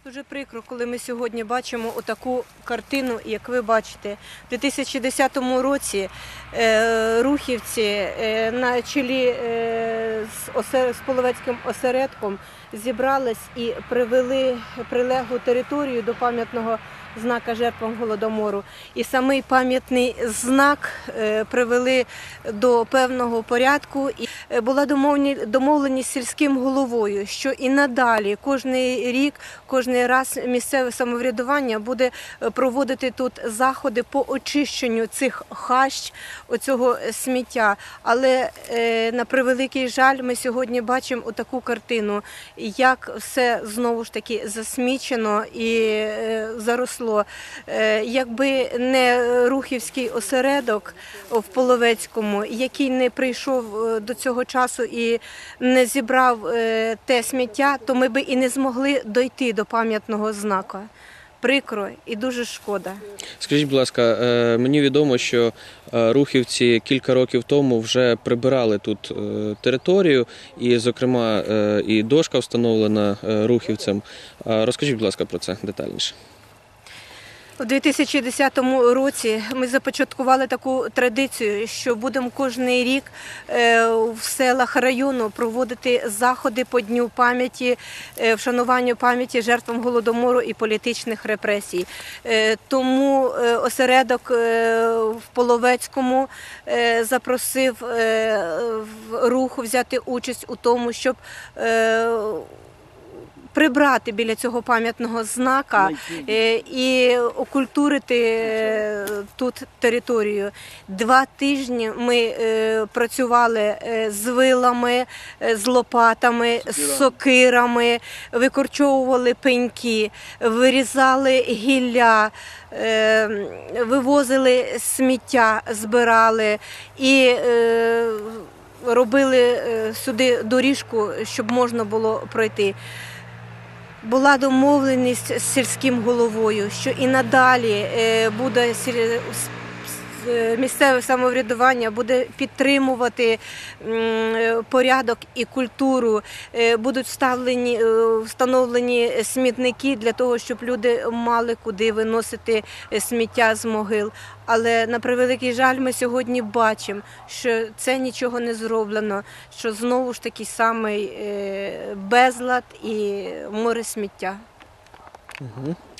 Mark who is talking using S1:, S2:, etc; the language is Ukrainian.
S1: Дуже прикро, коли ми сьогодні бачимо отаку картину, як ви бачите. У 2010 році рухівці на чолі з Половецьким осередком зібрались і привели прилеглу територію до пам'ятного знака жертвам Голодомору. І самий пам'ятний знак привели до певного порядку. І була домовленість з сільським головою, що і надалі, кожний рік, кожний раз місцеве самоврядування буде проводити тут заходи по очищенню цих хащ, оцього сміття. Але, на превеликий жаль, ми сьогодні бачимо отаку картину, як все знову ж таки засмічено і заросло. Якби не рухівський осередок в Половецькому, який не прийшов до цього часу і не зібрав те сміття, то ми би і не змогли дойти до пам'ятного знака. Прикро і дуже шкода.
S2: Скажіть, будь ласка, мені відомо, що рухівці кілька років тому вже прибирали тут територію, і, зокрема, і дошка встановлена рухівцям. Розкажіть, будь ласка, про це детальніше.
S1: У 2010 році ми започаткували таку традицію, що будемо кожен рік в селах району проводити заходи по Дню пам'яті, вшануванню пам'яті жертвам Голодомору і політичних репресій. Тому осередок в Половецькому запросив руху взяти участь у тому, щоб прибрати біля цього пам'ятного знака і окультурити тут територію. 2 тижні ми працювали з вилами, з лопатами, з сокирами, викорчовували пеньки, вирізали гілля, вивозили сміття, збирали і робили сюди доріжку, щоб можна було пройти. Була домовленість з сільським головою, що і надалі буде місцеве самоврядування буде підтримувати порядок і культуру, будуть встановлені смітники для того, щоб люди мали куди виносити сміття з могил. Але, на превеликий жаль, ми сьогодні бачимо, що це нічого не зроблено, що знову ж такий самий безлад і море сміття.
S2: Угу.